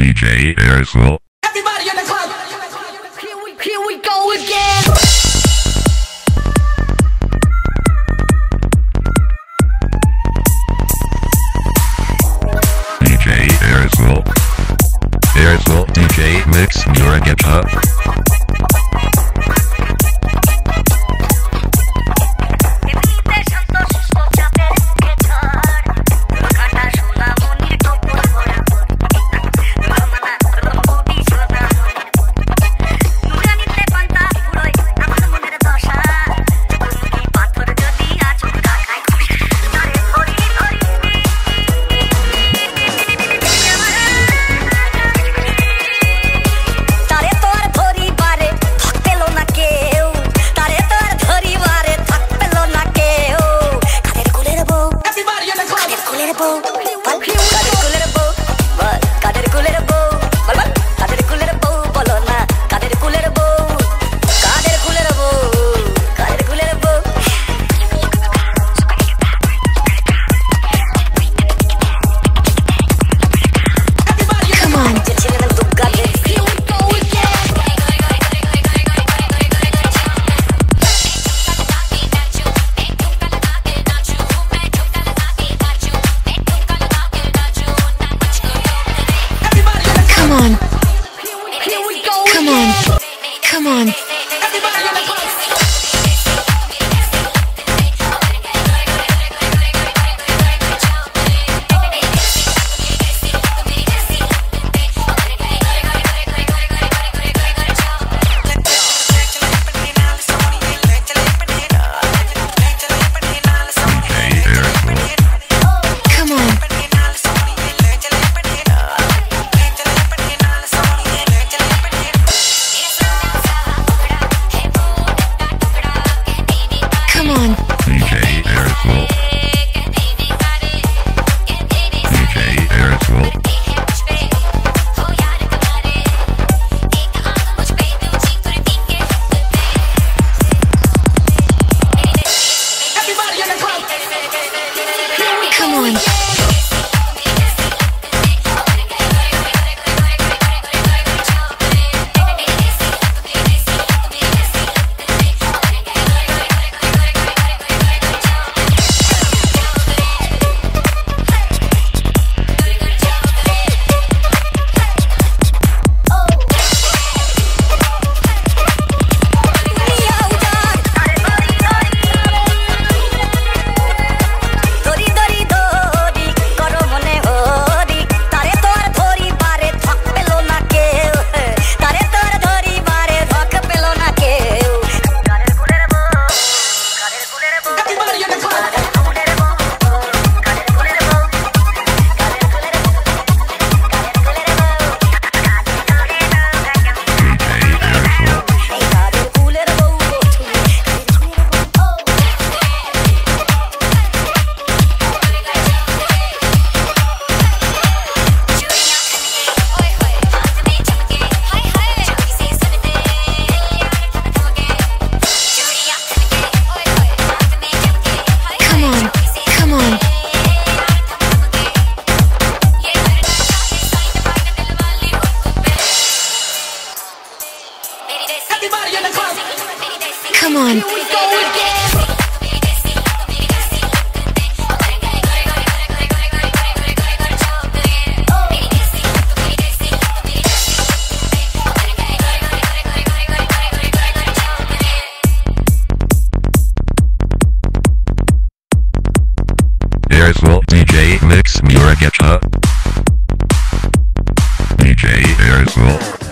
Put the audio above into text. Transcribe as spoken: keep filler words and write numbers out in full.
D J-Ariful. Everybody in the club. Here we, here we go again. Dj-Ariful. Ariful D J Mix Muragachha. Kader kuler bo, kader kuler bo, kader kuler bo, bolo na, kader kuler bo, kader kuler bo, kader kuler bo. Come on, children, do kader. Here we go again. Come on. Here we go. Come on. Come on. Everybody in the club. Come on. Come on. Dj-Ariful. Dj-Ariful. Everybody in the club. Come on. Everybody in the club. Come on. Here we go again. Ariful D J Mix Muragachha. D J-Ariful.